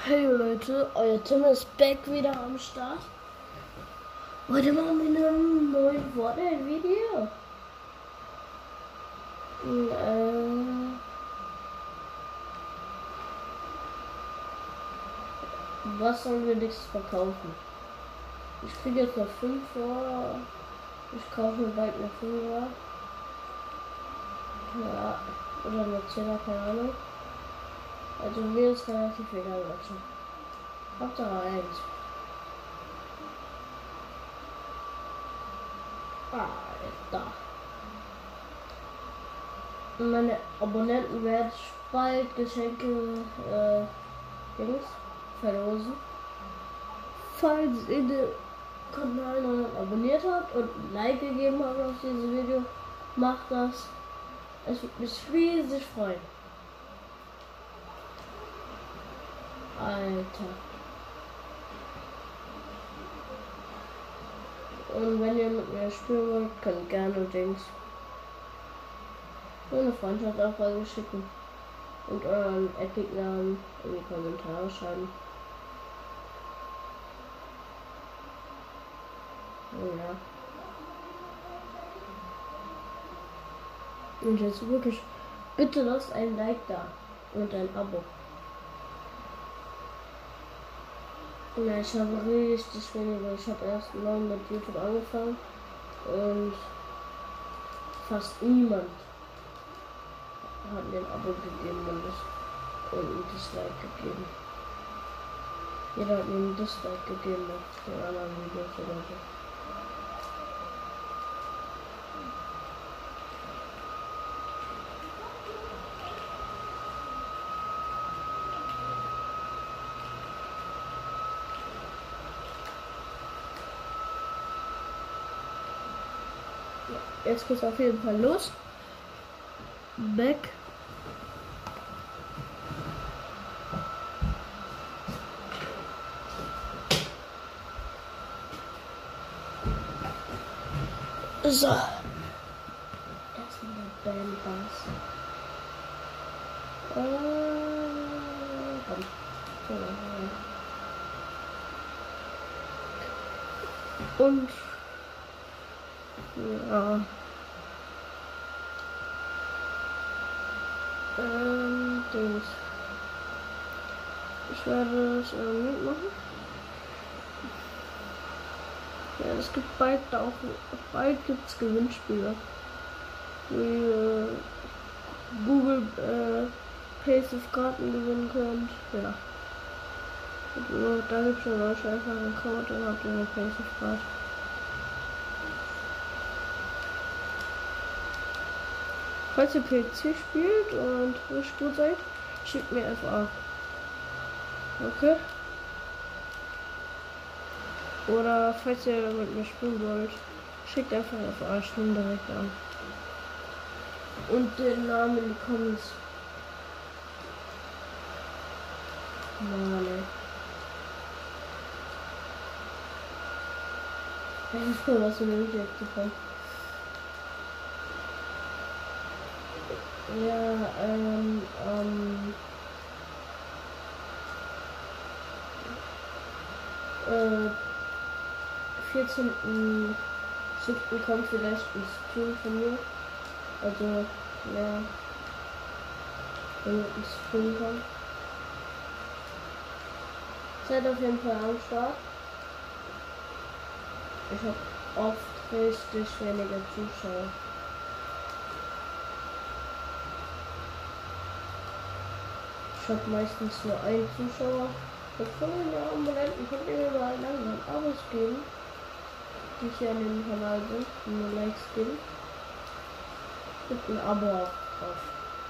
Hey Leute, euer Tim ist back wieder am Start. Heute machen wir ein neues Fortnite-Video. Was sollen wir nächstes verkaufen? Ich kriege jetzt noch 5 vor. Ich kaufe mir bald eine 5er. Ja, oder eine 10er, keine Ahnung. Also mir ist relativ egal, Leute. Hauptsache 1. Alter. Meine Abonnenten werden bald Geschenke verlosen. Falls ihr den Kanal noch nicht abonniert habt und ein Like gegeben habt auf dieses Video, macht das. Es würde mich riesig freuen. Alter. Und wenn ihr mit mir spielen wollt, könnt gerne Dings eine Freundschaftsanfrage schicken und euren Epic-Namen in die Kommentare schreiben. Ja. Und jetzt wirklich, bitte lasst ein Like da und ein Abo. Ja, ich habe richtig wenige. Ich habe erst neu mit YouTube angefangen und fast niemand hat mir ein Abo gegeben und ein Dislike gegeben. Jeder hat mir ein Dislike gegeben auf den anderen Videos oder so. Jetzt geht's auf jeden Fall los. Back. So. Erstmal der Bandbass. Komm. Und ja. Dings. Ich werde es mitmachen. Ja, es gibt bald gibt's Gewinnspiele. Wie Google Passive Karten gewinnen könnt. Ja. Also, da gibt es euch einfach einen Code und habt ihr eine Passive Card. Falls ihr PC spielt und richtig gut seid, schickt mir FA. Okay? Oder falls ihr mit mir spielen wollt, schickt einfach FA, ich nehme direkt an. Und den Namen in die Comments. Mann, ey. Ich weiß nicht, was in dem Video kommt. Ja, 14.07. kommt vielleicht ein Stream von mir. Also, ja, wenn ein Stream kommt. Seid auf jeden Fall am Start. Ich habe oft richtig wenige Zuschauer. Ich habe meistens nur einen Zuschauer. Für 5 Abonnenten könnt ihr mir mal langsam Abos geben, die hier an dem Kanal sind, die mir Likes geben. Gibt ein Abo auch drauf.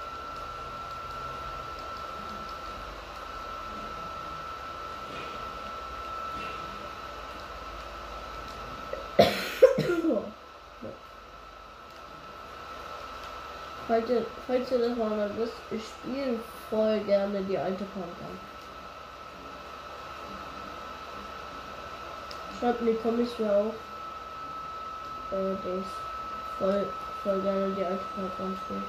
Falls ihr das mal wisst, ich spiele voll gerne die alte Panther. Schreibt in die Kommis mir auch, das voll gerne die alte Panther spielt.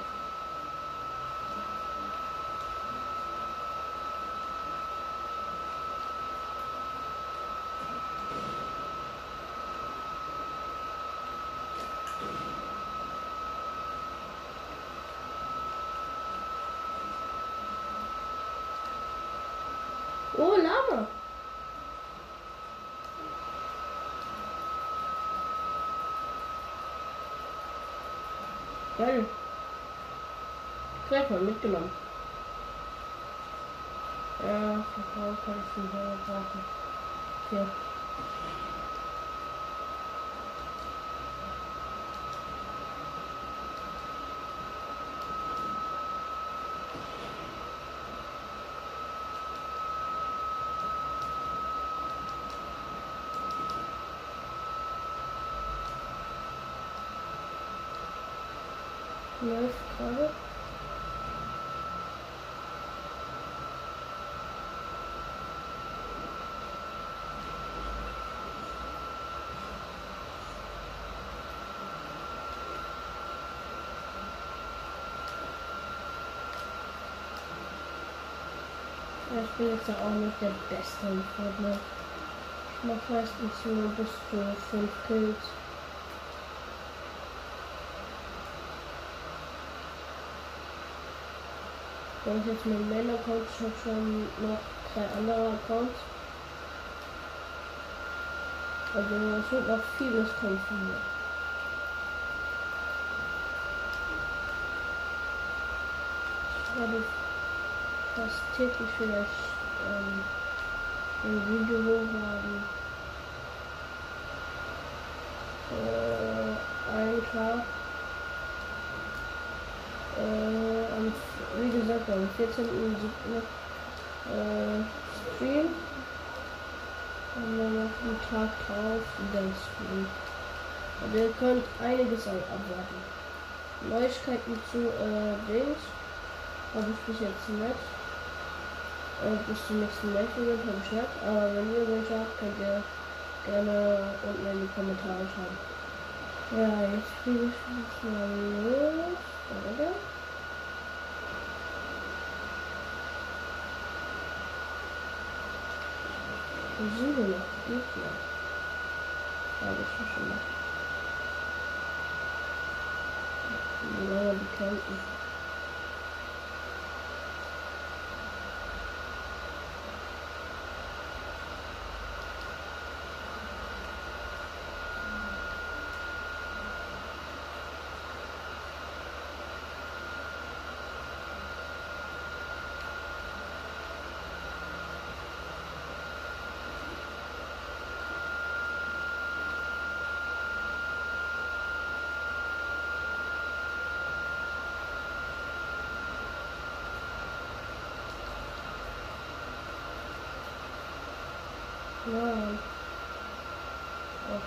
Oh, Lama. Geil. Gleich mal mitgenommen. Ja, verkauft kann ich nicht mehr brauchen. Hier. Läuft gerade. Ja, ich bin jetzt ja auch nicht der Beste im Fortnite. Ich mach meistens nur bis zu 5 Kills. Das ist jetzt mein Main-Account, ich habe schon noch 3 andere Accounts. Also es wird noch vieles kommen von mir. Ich werde fast täglich vielleicht ein Video hochladen. Einen Tag. Wie gesagt, am 14.07. Stream. Und dann noch einen Tag drauf wieder ein Stream. Also ihr könnt einiges abwarten. Neuigkeiten zu Dings habe ich bis jetzt nicht. Bis zum nächsten Live-Event habe ich nicht. Aber wenn ihr welche habt, könnt ihr gerne unten in die Kommentare schreiben. Ja, jetzt spiele ich mal los. Oder? Wo sind wir noch? Gegner. Habe ich schon mal. Wie lange die kämpfen. Wow. Oh.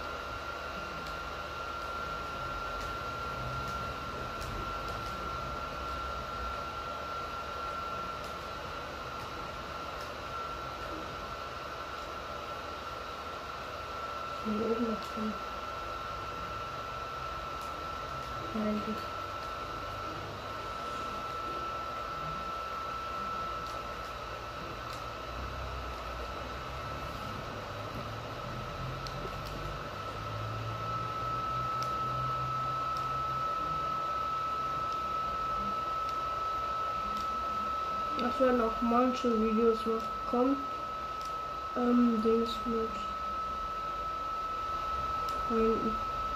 Hier oben noch drin. Eigentlich. Es werden auch manche Videos noch kommen. Dings mit Freunden.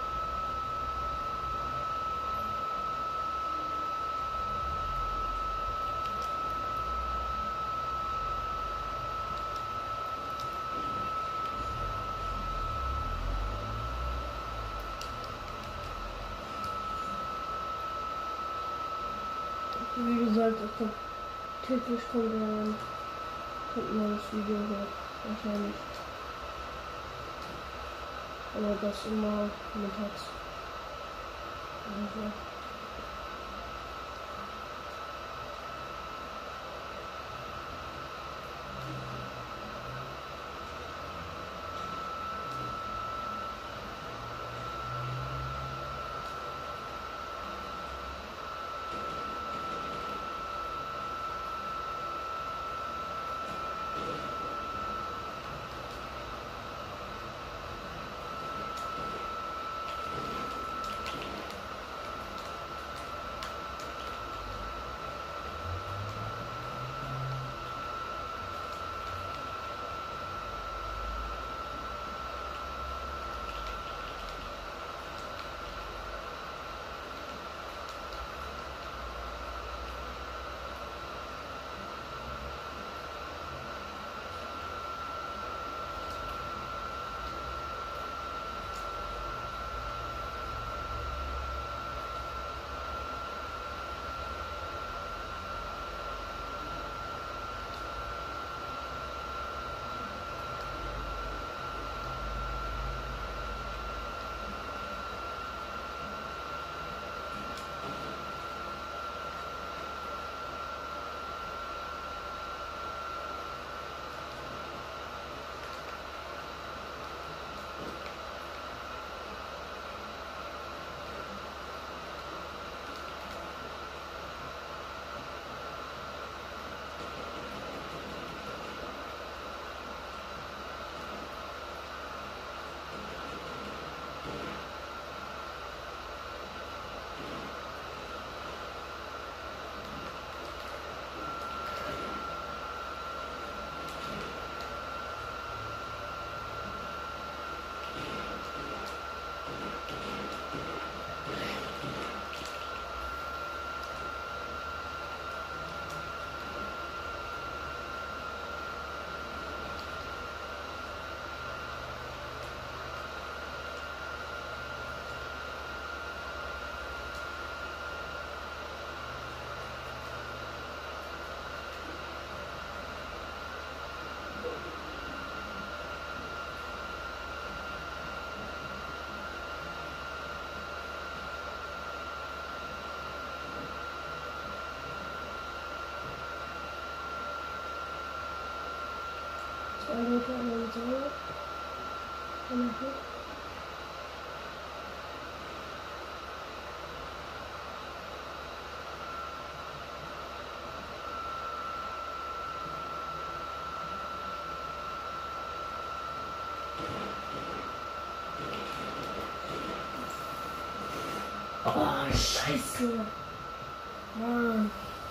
Wie gesagt, es kommt täglich kommt ein neues Video hoch, wahrscheinlich. Aber das immer mittags. Also. 2 Leute an der Seite. Oh, scheiße. Mann.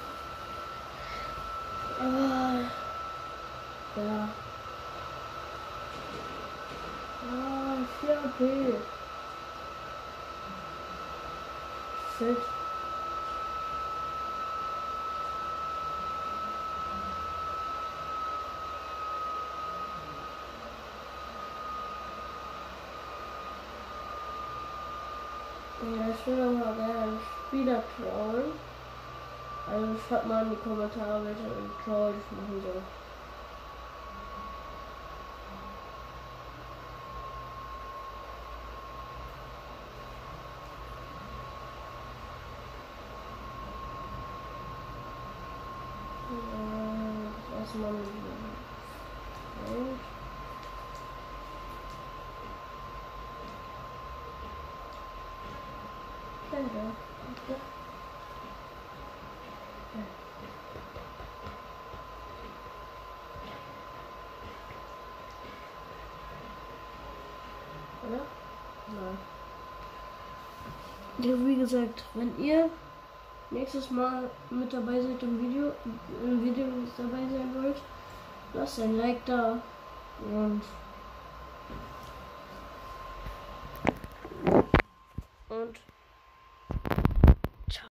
Ah. Ja. Ah, 4 AP. Shit. Ja, ich will noch mal gerne einen Spieler trollen. Also schreibt mal in die Kommentare, welchen Troll ich machen soll. Das erstmal mit dem Danke. Oder? Nein. Ja, wie gesagt, wenn ihr nächstes Mal mit dabei seid im Video dabei sein wollt, lasst ein Like da und